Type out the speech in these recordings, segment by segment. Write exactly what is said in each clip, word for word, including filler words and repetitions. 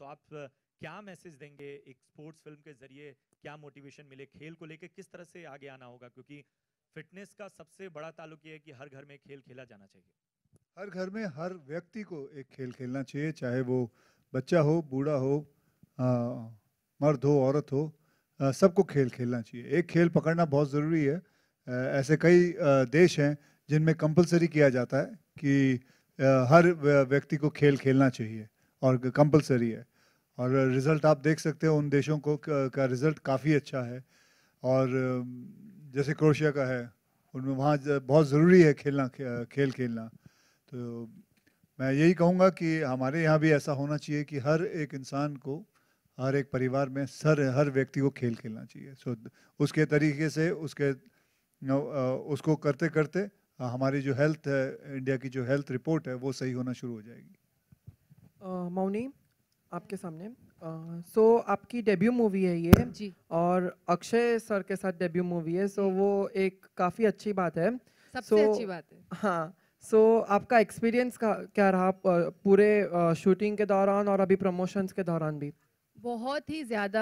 आप uh, क्या message देंगे एक स्पोर्ट्स फिल्म के जरिए, क्या मोटिवेशन मिले खेल को लेके, किस तरह से आगे आना होगा, क्योंकि फिटनेस का सबसे बड़ा ताल्लुक ये है कि हर घर में खेल खेला जाना चाहिए। हर घर में हर व्यक्ति को एक खेल खेलना चाहिए, चाहे वो बच्चा हो, बूढ़ा हो, आ, मर्द हो, औरत हो, आ, सबको खेल खेलना चाहिए। एक खेल पकड़ना बहुत ज़रूरी है। आ, ऐसे कई आ, देश हैं जिनमें कंपलसरी किया जाता है कि आ, हर व्यक्ति को खेल खेलना चाहिए और कंपलसरी है। और रिज़ल्ट आप देख सकते हो उन देशों को का रिज़ल्ट काफ़ी अच्छा है। और जैसे क्रोएशिया का है, उनमें वहाँ बहुत ज़रूरी है खेलना, खेल खेलना। तो मैं यही कहूँगा कि हमारे यहाँ भी ऐसा होना चाहिए कि हर एक इंसान को, हर एक परिवार में सर हर व्यक्ति को खेल खेलना चाहिए। सो उसके तरीके से उसके उसको करते करते हमारी जो हेल्थ है, इंडिया की जो हेल्थ रिपोर्ट है, वो सही होना शुरू हो जाएगी। मौनी, आपके सामने सो uh, so, आपकी डेब्यू मूवी है ये जी, और अक्षय सर के साथ डेब्यू मूवी है, सो so, वो एक काफ़ी अच्छी बात है। सबसे so, अच्छी बात है। हाँ, सो so, आपका एक्सपीरियंस का क्या रहा पूरे शूटिंग के दौरान और अभी प्रमोशंस के दौरान भी? बहुत ही ज़्यादा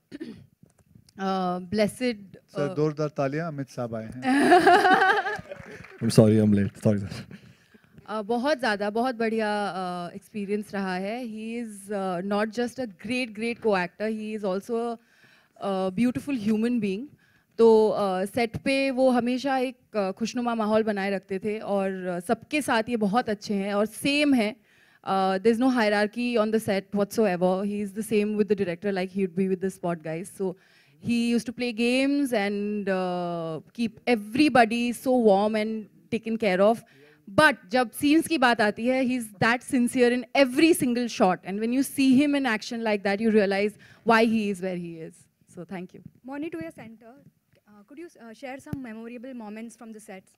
ब्लेसिड। सर जोरदार तालियां, अमित साहब आए हैं। I'm sorry, I'm late. Sorry, sir. Uh, बहुत ज़्यादा बहुत बढ़िया एक्सपीरियंस रहा है। He is not just a great great co actor, he is also beautiful human being. तो सेट uh, पे वो हमेशा एक uh, खुशनुमा माहौल बनाए रखते थे और uh, सबके साथ ये बहुत अच्छे हैं और सेम है। There is no hierarchy on the set whatsoever. He is the same with the director like he would be with the spot guys. So he used to play games and uh, keep everybody so warm and taken care of. But जब scenes की बात आती है, he's that sincere in every single shot. And when you see him in action like that, you realize why he is where he is. So thank you. Moni, to your center, uh, could you uh, share some memorable moments from the sets?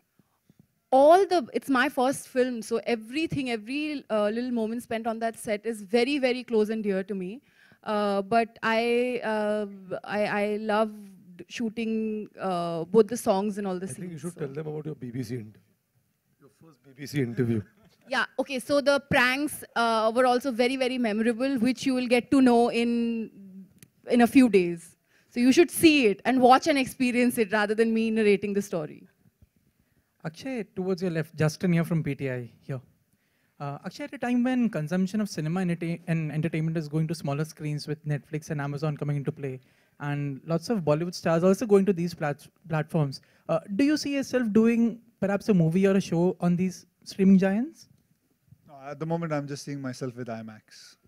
All the, it's my first film, so everything, every uh, little moment spent on that set is very, very close and dear to me. Uh, but I, uh, I, I love shooting uh, both the songs and all the I scenes. think you should so. tell them about your B B C interview. Your first B B C interview. Yeah, okay, so the pranks uh, were also very, very memorable, which you will get to know in, in a few days. So you should see it and watch and experience it rather than me narrating the story. Akshay, towards your left, Justin here from P T I here. Uh, Akshay, at a time when consumption of cinema and, and entertainment is going to smaller screens with Netflix and Amazon coming into play, and lots of Bollywood stars also going to these plat platforms, uh, do you see yourself doing perhaps a movie or a show on these streaming giants? No, at the moment, I'm just seeing myself with IMAX.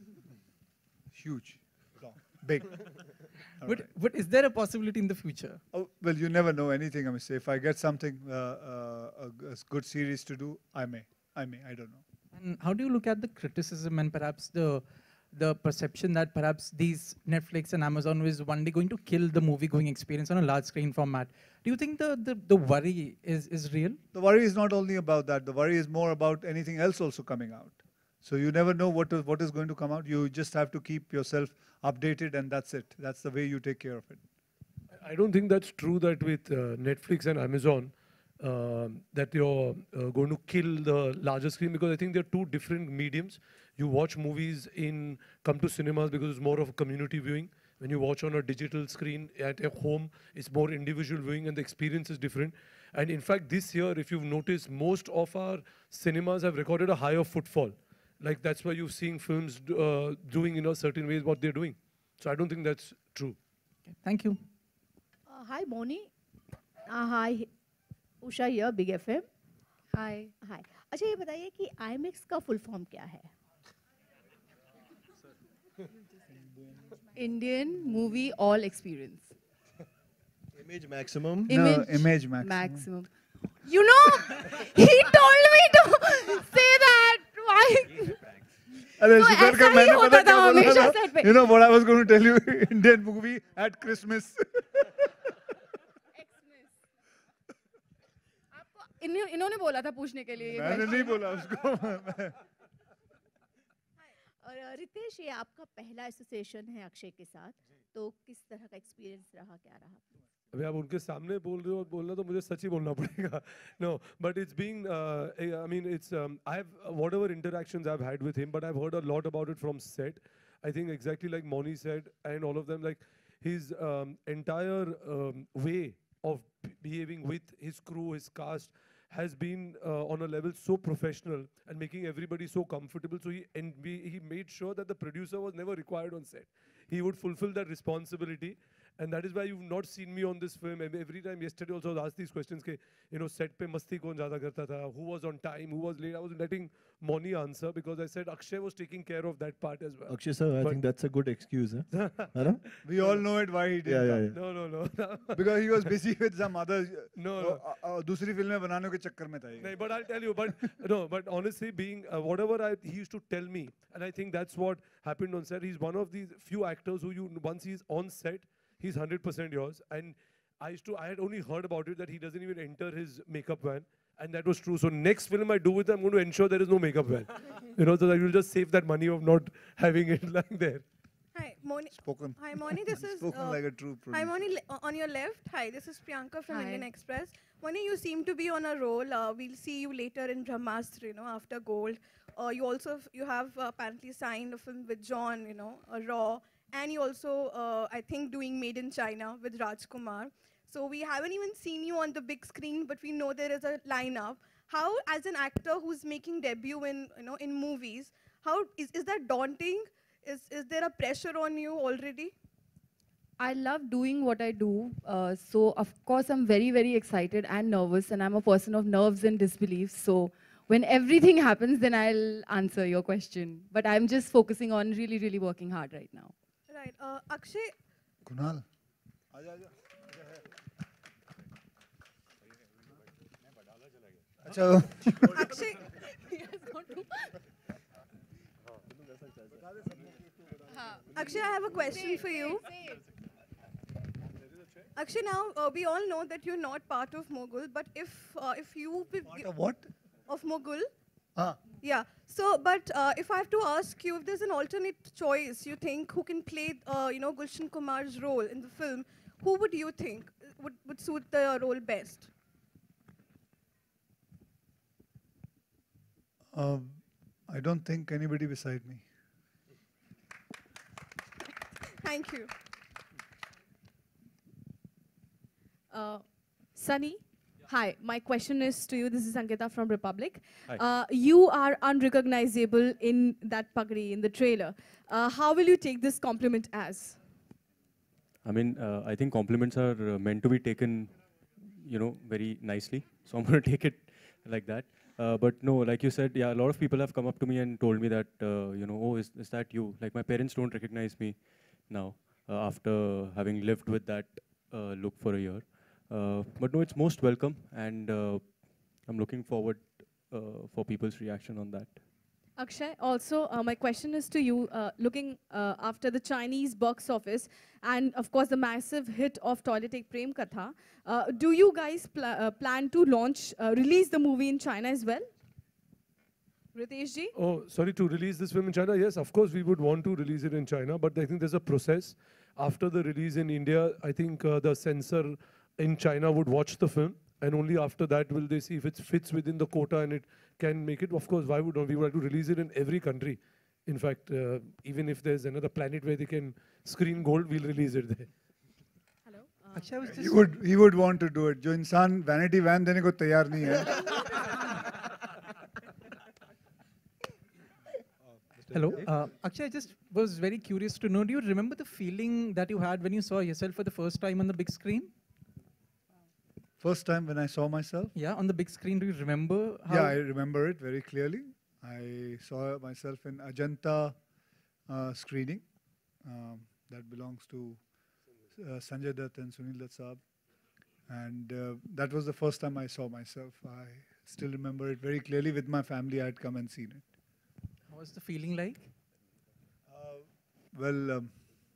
Huge, long, big. But, right. but is there a possibility in the future? Oh, well, you never know anything. I mean, say if I get something, uh, uh, a, a good series to do, I may. I may, I don't know. And how do you look at the criticism and perhaps the the perception that perhaps these Netflix and Amazon is one day going to kill the movie-going experience on a large screen format? Do you think the, the, the worry is, is real? The worry is not only about that. The worry is more about anything else also coming out. So you never know what is, what is going to come out. You just have to keep yourself updated, and that's it. That's the way you take care of it. I don't think that's true that with uh, Netflix and Amazon, Uh, that you're uh, going to kill the larger screen, because I think they're two different mediums. You watch movies in, come to cinemas because it's more of a community viewing. When you watch on a digital screen at a home, it's more individual viewing and the experience is different. And in fact, this year, if you've noticed, most of our cinemas have recorded a higher footfall. Like that's why you're seeing films uh, doing in a certain ways what they're doing. So I don't think that's true. Okay, thank you. Uh, hi, Moni. Uh, hi. Usha here, Big F M. Hi. Hi. अच्छा ये बताइए कि I M A X का full form क्या है? Indian Movie All Experience. Image maximum. Image, no, image maximum. maximum. You know, he told me to say that. Why? अरे तो शुक्र ऐसा कर ही मैंने होता पता क्या था बोला हमेशा था? set पे। You know what I was going to tell you? Indian movie at Christmas. इन्हों, इन्होंने बोला था पूछने के लिए ये मैंने question। नहीं बोला उसको। और रितेश, ये आपका पहला एसोसिएशन है अक्षय के साथ, तो किस तरह का एक्सपीरियंस रहा, क्या रहा? अभी आप उनके सामने बोल रहे हो बोलना तो मुझे सच ही बोलना पड़ेगा. No, but it's been, uh, I mean, it's, um, I've, whatever interactions I've had with him, but I've heard a lot about it from set. I think exactly like Moni said, and all of them, like his um, entire um, way of b- behaving with his crew, his cast, has been uh, on a level so professional and making everybody so comfortable. So he and we, he made sure that the producer was never required on set. He would fulfill that responsibility. And that is why you've not seen me on this film. And every time yesterday also I was asked these questions, ke, you know, set pe masti kaun zyada karta tha, who was on time, who was late. I was letting Moni answer because I said Akshay was taking care of that part as well. Akshay sir, I But- think that's a good excuse. Huh? Huh? We all know it why he didn't Yeah, yeah, come. yeah. No, no, no. Because he was busy with some other No, uh, no. uh, uh, दूसरी फिल्में बनाने के चक्कर में था ये. No, but I'll tell you, but no, but honestly, being uh, whatever I, he used to tell me, and I think that's what happened on set. He's one of these few actors who you once he's on set, he's one hundred percent yours. And I used to, I had only heard about it that he doesn't even enter his makeup van, and that was true. So next film I do with him, I'm going to ensure there is no makeup van, you know, so that you'll just save that money of not having it lying there. Hi, Moni. Spoken. Hi, Moni. This is. Spoken uh, like a true Hi, producer. Moni. le- uh, On your left. Hi, this is Priyanka from Hi. Indian Express. Moni, you seem to be on a roll. Uh, we'll see you later in Brahmastra, you know, after Gold. Uh, you also f- you have uh, apparently signed a film with John, you know, uh, Raw, and you also uh, I think doing Made in China with Rajkumar. So we haven't even seen you on the big screen, but we know there is a lineup. How, as an actor who's making debut in you know in movies, how is is that daunting? Is is there a pressure on you already? I love doing what I do. Uh, so, of course, I'm very, very excited and nervous, and I'm a person of nerves and disbelief. So, when everything happens, then I'll answer your question. But I'm just focusing on really, really working hard right now. Right. Uh, Akshay, Kunal आजा आजा अच्छा Akshay, Akshay, I have a question for you. Akshay, now uh, we all know that you're not part of Mogul, but if uh, if you be- Part of what? of Mogul, हाँ yeah. So, but uh, if I have to ask you, if there's an alternate choice, you think who can play, uh, you know, Gulshan Kumar's role in the film, who would you think would would suit the role best? um, I don't think anybody beside me. Thank you. Uh, Sunny, hi. My question is to you. This is Ankita from Republic. Hi. Uh, you are unrecognizable in that pagri in the trailer. Uh, how will you take this compliment as? I mean, uh, I think compliments are uh, meant to be taken, you know, very nicely. So I'm going to take it like that. Uh, but no, like you said, yeah, a lot of people have come up to me and told me that, uh, you know, oh, is, is that you? Like my parents don't recognize me now uh, after having lived with that uh, look for a year. Uh, but no, it's most welcome, and uh, I'm looking forward uh, for people's reaction on that. Akshay, also, uh, my question is to you, uh, looking uh, after the Chinese box office and, of course, the massive hit of Toilet Ek Prem Katha, uh, do you guys pl uh, plan to launch, uh, release the movie in China as well? Ritesh ji? Oh, sorry, to release this film in China? Yes, of course, we would want to release it in China, but I think there's a process. After the release in India, I think uh, the censor in China would watch the film, and only after that will they see if it fits within the quota and it can make it. Of course, why would not? We would like to release it in every country. In fact, uh, even if there's another planet where they can screen gold, we'll release it there. Hello? Akshay, I was He just would he would want to do it. जो इंसान vanity van देने को तैयार नहीं है. Hello. Uh, Akshay, I just was very curious to know, do you remember the feeling that you had when you saw yourself for the first time on the big screen? First time when I saw myself. Yeah, on the big screen, do you remember how? Yeah, I remember it very clearly. I saw myself in Ajanta uh, screening. Um, that belongs to uh, Sanjay Dutt and Sunil Dutt Saab. And uh, that was the first time I saw myself. I still remember it very clearly. With my family, I had come and seen it. How was the feeling like? Uh, well, um,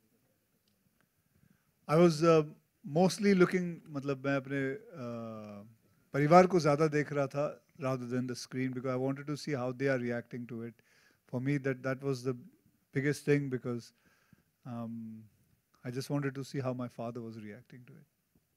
I was uh, mostly looking, मतलब मैं अपने uh, परिवार को ज़्यादा देख रहा था rather than the screen, because I wanted to see how they are reacting to it. For me, that that was the biggest thing, because um, I just wanted to see how my father was reacting to it.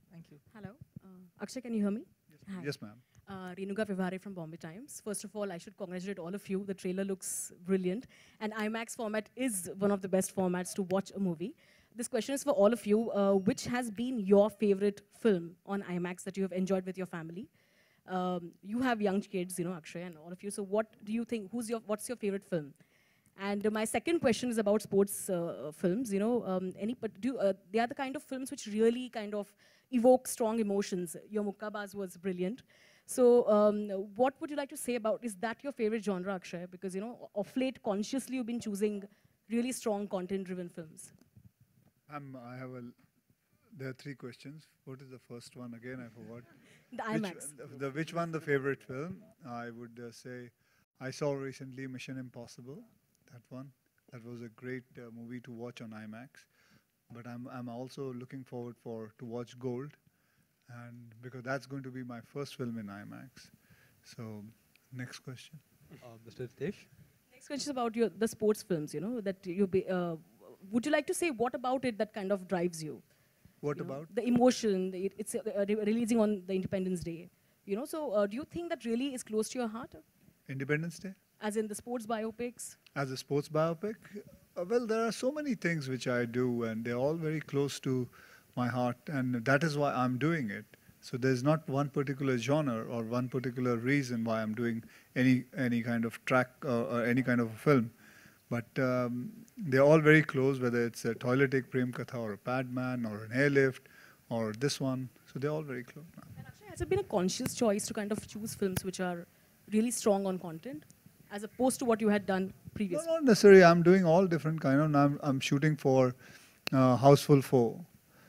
Thank you. Hello. Uh, Akshay, can you hear me? Hi. Yes, ma'am. Uh, Renuka Vivare from Bombay Times. First of all, I should congratulate all of you. The trailer looks brilliant. And IMAX format is one of the best formats to watch a movie. This question is for all of you. Uh, which has been your favorite film on IMAX that you have enjoyed with your family? Um, you have young kids, you know, Akshay, and all of you. So what do you think, who's your, what's your favorite film? And uh, my second question is about sports uh, films. You know, um, any, but do, uh, they are the kind of films which really kind of evoke strong emotions. Your Mukkabaz was brilliant. So um, what would you like to say about, is that your favorite genre, Akshay? Because, you know, of late, consciously you've been choosing really strong content-driven films. Um, I have a, there are three questions. What is the first one again? I forgot. The Which, IMAX. the, the, which one the favorite film? I would uh, say, I saw recently Mission Impossible, that one. That was a great uh, movie to watch on IMAX. But I'm, I'm also looking forward for to watch Gold. And because that's going to be my first film in IMAX. So, next question. Uh, Mister Ritesh? Next question is about your, the sports films, you know, that you be, uh, would you like to say what about it that kind of drives you? What You know, about? the emotion, the, it's uh, re releasing on the Independence Day. You know, so uh, do you think that really is close to your heart? Independence Day? As in the sports biopics? As a sports biopic? Uh, well, there are so many things which I do, and they're all very close to my heart, and that is why I'm doing it. So there's not one particular genre or one particular reason why I'm doing any any kind of track uh, or any kind of a film. But um, they're all very close, whether it's a Toilet Prem Katha or a Padman or an Airlift or this one. So they're all very close now. And actually, has it been a conscious choice to kind of choose films which are really strong on content, as opposed to what you had done previously? No, not necessarily. I'm doing all different kind of. I'm, I'm shooting for uh, Houseful four.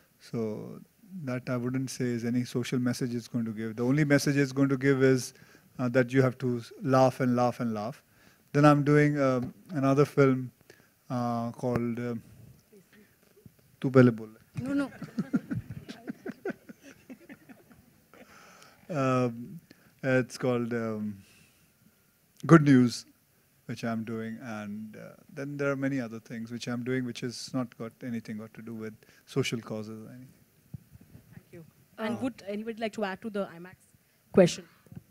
So that I wouldn't say is any social message it's going to give. The only message it's going to give is uh, that you have to laugh and laugh and laugh. Then I'm doing um, another film uh, called uh, Tu Pehle Bol. No, no. um, it's called um, Good News, which I'm doing, and uh, then there are many other things which I'm doing, which has not got anything got to do with social causes or anything. Thank you. And would anybody like to add to the IMAX question?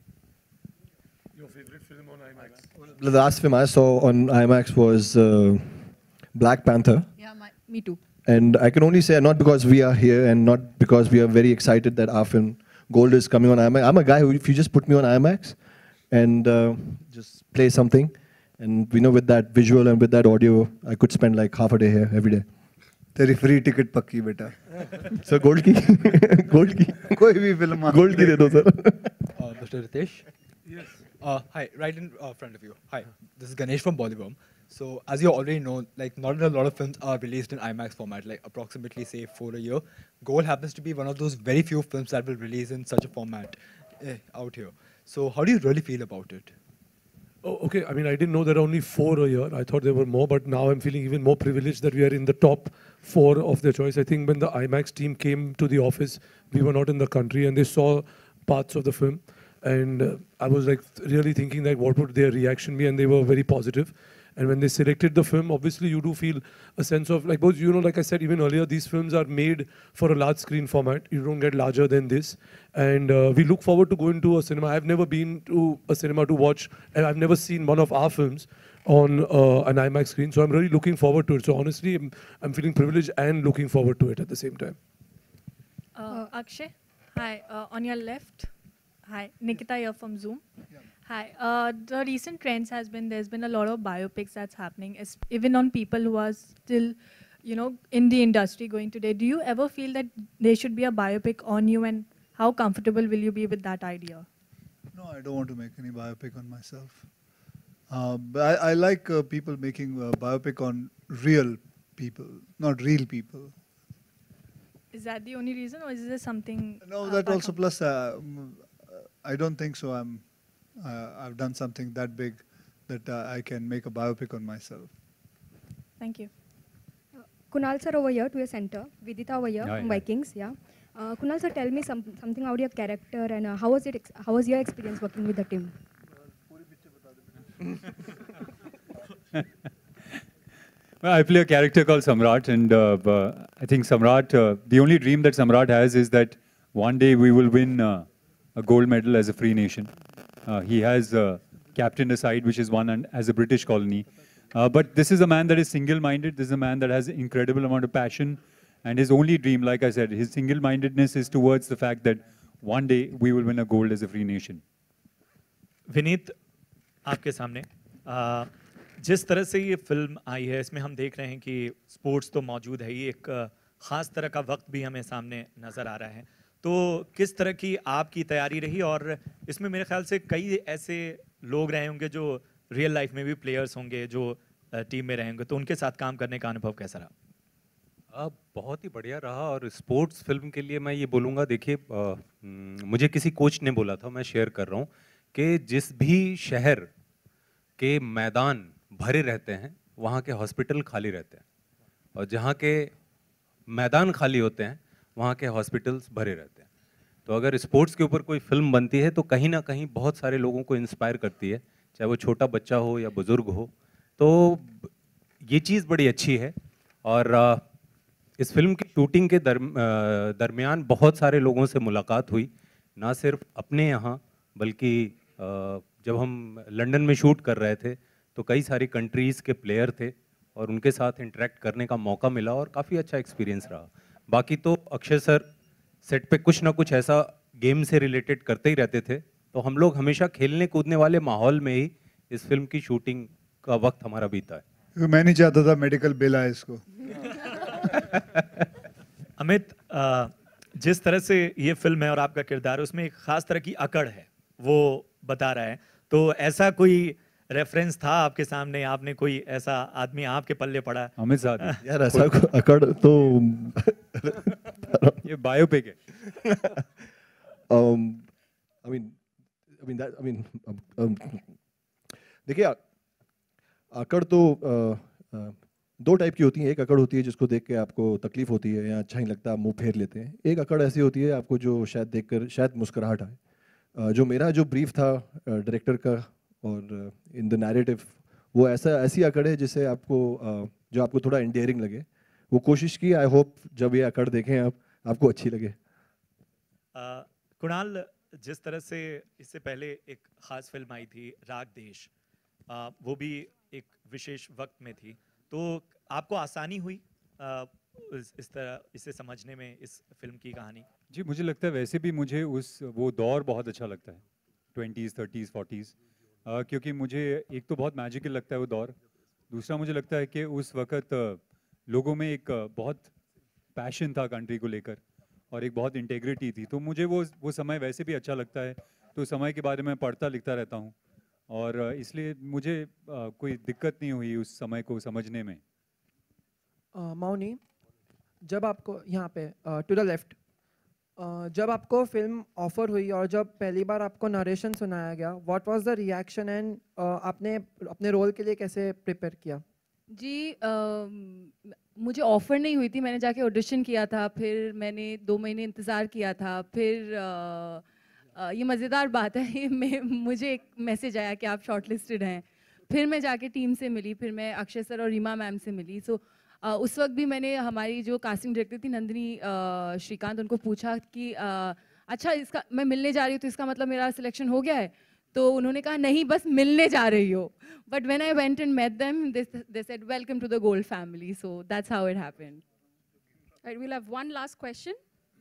Your favorite film on IMAX? The last film I saw on IMAX was uh, Black Panther. Yeah, my, me too. And I can only say, not because we are here and not because we are very excited that our film Gold is coming on IMAX. I'm a guy who, if you just put me on IMAX and uh, just play something, and we know with that visual and with that audio, I could spend like half a day here every day. तेरी free ticket पक्की बेटा. So gold की, gold की. कोई भी film आप Gold की दे दो sir. Uh, Mister Ritesh? Yes. Uh, hi, right in uh, front of you. Hi, this is Ganesh from Bollywood. So, as you already know, like not a lot of films are released in IMAX format, like approximately say four a year. Goal happens to be one of those very few films that will release in such a format eh, out here. So, how do you really feel about it? Oh, okay. I mean, I didn't know there are only four a year. I thought there were more, but now I'm feeling even more privileged that we are in the top four of their choice. I think when the IMAX team came to the office, we were not in the country, and they saw parts of the film. And uh, I was like really thinking like what would their reaction be, and they were very positive. And when they selected the film, obviously you do feel a sense of like, both, you know, like I said even earlier, these films are made for a large screen format. You don't get larger than this. And uh, we look forward to going to a cinema. I've never been to a cinema to watch, and I've never seen one of our films on uh, an IMAX screen. So I'm really looking forward to it. So honestly, I'm, I'm feeling privileged and looking forward to it at the same time. Uh, Akshay, hi. Uh, on your left, hi. Nikita here from Zoom. Yeah. Hi. Uh, the recent trends has been there's been a lot of biopics that's happening, es- even on people who are still, you know, in the industry going today. Do you ever feel that there should be a biopic on you, and how comfortable will you be with that idea? No, I don't want to make any biopic on myself. Uh, but I, I like uh, people making a biopic on real people, not real people. Is that the only reason, or is there something? No, uh, that apart also from- plus uh, mm, uh, I don't think so. I'm uh, I've done something that big that uh, I can make a biopic on myself. Thank you. Kunal sir over here to your center, Vidita over here Hi, from hi. Vikings, yeah. Uh, Kunal sir, tell me some, something about your character and uh, how was it? Ex- how was your experience working with the team? Well, I play a character called Samrat, and uh, uh, I think Samrat, uh, the only dream that Samrat has is that one day we will win uh, a gold medal as a free nation. Uh, he has uh, captained a side which is won and, as a British colony. Uh, but this is a man that is single-minded. This is a man that has an incredible amount of passion. And his only dream, like I said, his single-mindedness is towards the fact that one day we will win a gold as a free nation. Vineet, आपके सामने आ, जिस तरह से ये film आई है, इसमें हम देख रहे हैं कि स्पोर्ट्स तो मौजूद है ही, एक ख़ास तरह का वक्त भी हमें सामने नज़र आ रहा है. तो किस तरह की आपकी तैयारी रही, और इसमें मेरे ख्याल से कई ऐसे लोग रहे होंगे जो रियल लाइफ में भी प्लेयर्स होंगे, जो टीम में रहेंगे, तो उनके साथ काम करने का अनुभव कैसा रहा? अब बहुत ही बढ़िया रहा. और स्पोर्ट्स फिल्म के लिए मैं ये बोलूँगा, देखिए मुझे किसी कोच ने बोला था, मैं शेयर कर रहा हूँ, कि जिस भी शहर के मैदान भरे रहते हैं वहाँ के हॉस्पिटल खाली रहते हैं, और जहाँ के मैदान खाली होते हैं वहाँ के हॉस्पिटल्स भरे रहते हैं. तो अगर स्पोर्ट्स के ऊपर कोई फिल्म बनती है तो कहीं ना कहीं बहुत सारे लोगों को इंस्पायर करती है, चाहे वो छोटा बच्चा हो या बुज़ुर्ग हो. तो ये चीज़ बड़ी अच्छी है. और इस फिल्म की शूटिंग के दर, दरमियान बहुत सारे लोगों से मुलाकात हुई, ना सिर्फ अपने यहाँ बल्कि जब हम लंदन में शूट कर रहे थे तो कई सारी कंट्रीज़ के प्लेयर थे और उनके साथ इंटरेक्ट करने का मौका मिला और काफ़ी अच्छा एक्सपीरियंस रहा. बाकी तो अक्षय सर सेट पे कुछ ना कुछ ऐसा गेम से रिलेटेड करते ही रहते थे, तो हम लोग हमेशा खेलने कूदने वाले माहौल में ही इस फिल्म की शूटिंग का वक्त हमारा बीता है. मैं नहीं चाहता था मेडिकल बिल आए इसको. अमित, जिस तरह से ये फिल्म है और आपका किरदार, उसमें एक खास तरह की अकड़ है, वो बता रहा है. तो ऐसा कोई रेफरेंस था आपके सामने, आपने कोई ऐसा आदमी आपके पल्ले पड़ा? अमित साहब यार ऐसा अकड़ तो ये बायोपिक है. um, I mean, I mean that, I mean, um, um, देखिए अकड़ तो uh, uh, दो टाइप की होती है. एक अकड़ होती है जिसको देख के आपको तकलीफ होती है या अच्छा नहीं लगता, मुंह फेर लेते हैं. एक अकड़ ऐसी होती है आपको जो शायद देखकर शायद मुस्कुराहट आए. uh, जो मेरा जो ब्रीफ था डायरेक्टर uh, का और इन द नैरेटिव, वो ऐसा ऐसी अकड़ है जिससे आपको uh, जो आपको थोड़ा एंडियरिंग लगे. वो कोशिश की. आई होप जब ये अकड़ देखें आप आपको अच्छी लगे. uh, कुणाल, जिस तरह से इससे पहले एक ख़ास फिल्म आई थी राग देश, uh, वो भी एक विशेष वक्त में थी, तो आपको आसानी हुई uh, इस, इस तरह इसे समझने में, इस फिल्म की कहानी? जी, मुझे लगता है वैसे भी मुझे उस वो दौर बहुत अच्छा लगता है, ट्वेंटीज़ थर्टीज़ फोर्टीज़, क्योंकि मुझे एक तो बहुत मैजिकल लगता है वो दौर. दूसरा मुझे लगता है कि उस वक्त लोगों में एक बहुत पैशन था कंट्री को लेकर और एक बहुत इंटेग्रिटी थी. तो मुझे वो वो समय वैसे भी अच्छा लगता है. तो समय के बारे में पढ़ता लिखता रहता हूँ और इसलिए मुझे कोई दिक्कत नहीं हुई उस समय को समझने में. मौनी, जब आपको यहाँ पे टू द लेफ्ट, जब आपको फिल्म ऑफर हुई और जब पहली बार आपको नरेशन सुनाया गया, what was the reaction and आपने अपने रोल के लिए कैसे प्रिपेयर किया? जी, uh, मुझे ऑफ़र नहीं हुई थी. मैंने जाके ऑडिशन किया था, फिर मैंने दो महीने इंतज़ार किया था. फिर uh, uh, ये मज़ेदार बात है, मैं मुझे एक मैसेज आया कि आप शॉर्टलिस्टेड हैं. फिर मैं जाके टीम से मिली, फिर मैं अक्षय सर और रीमा मैम से मिली. सो so, uh, उस वक्त भी मैंने हमारी जो कास्टिंग डायरेक्टर थी नंदिनी uh, श्रीकांत, उनको पूछा कि uh, अच्छा इसका मैं मिलने जा रही हूँ तो इसका मतलब मेरा सिलेक्शन हो गया है? तो उन्होंने कहा नहीं, बस मिलने जा रही हो. But when I went and met them, they said welcome to the gold family. So that's how it happened. Right, we'll have one last question.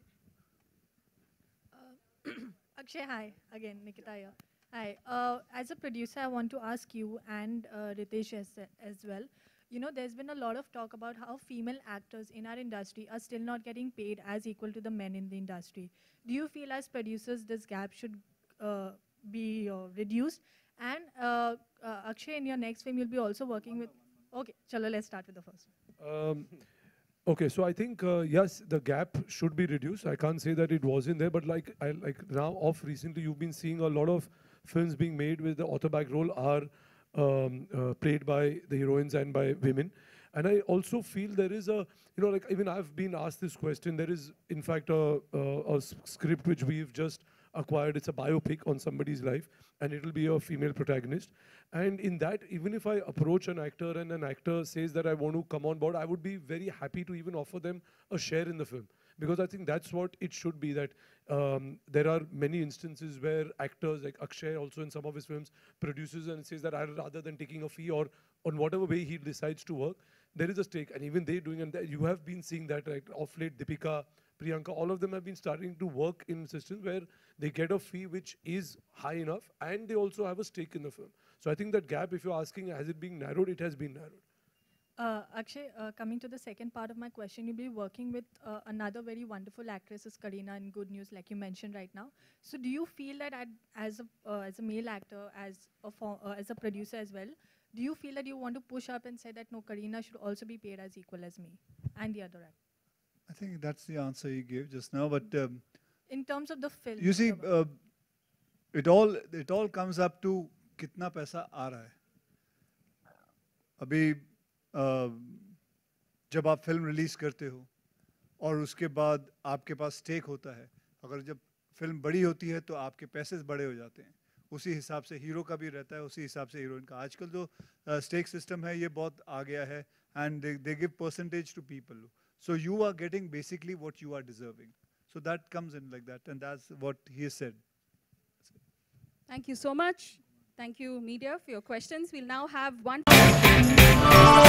Uh, Akshay, hi again, Nikita here. Hi. Uh, as a producer, I want to ask you and uh, Ritesh as, as well. You know, there's been a lot of talk about how female actors in our industry are still not getting paid as equal to the men in the industry. Do you feel as producers this gap should uh, be uh, reduced? And uh, uh, Akshay, in your next film, you'll be also working with... Okay, chalo, let's start with the first one. Um, okay, so I think, uh, yes, the gap should be reduced. I can't say that it wasn't there, but like, I, like now, off recently, you've been seeing a lot of films being made with the author back role are um, uh, played by the heroines and by women. And I also feel there is a, you know, like even I've been asked this question. There is, in fact, a, a, a script which we've just acquired. It's a biopic on somebody's life, and it'll be a female protagonist. And in that, even if I approach an actor and an actor says that I want to come on board, I would be very happy to even offer them a share in the film. because I think that's what it should be, that um, there are many instances where actors like Akshay also in some of his films produces and says that I, rather than taking a fee or on whatever way he decides to work, there is a stake, and even they doing, and that you have been seeing that, right? Of late, Deepika, Priyanka, all of them have been starting to work in systems where they get a fee which is high enough, and they also have a stake in the film. So I think that gap, if you're asking, has it been narrowed? It has been narrowed. Uh, Akshay, uh, coming to the second part of my question, you'll be working with uh, another very wonderful actress, is Kareena in Good News, like you mentioned right now. So do you feel that at, as, a, uh, as a male actor, as a, for, uh, as a producer as well, do you feel that you want to push up and say that, no, Kareena should also be paid as equal as me and the other actor? I think that's the answer you gave just now, but um, in terms of the film, you see, uh, it all it all comes up to कितना पैसा आ रहा है. अभी uh, जब आप film release करते हो और उसके बाद आपके पास स्टेक होता है, अगर जब फिल्म बड़ी होती है तो आपके पैसे बड़े हो जाते हैं, उसी हिसाब से हीरो का भी रहता है, उसी हिसाब से हीरोइन का. आजकल जो स्टेक सिस्टम है ये बहुत आ गया है, and they give percentage to people. So you are getting basically what you are deserving. So that comes in like that, and that's what he has said. Thank you so much. Thank you, media, for your questions. We'll now have one.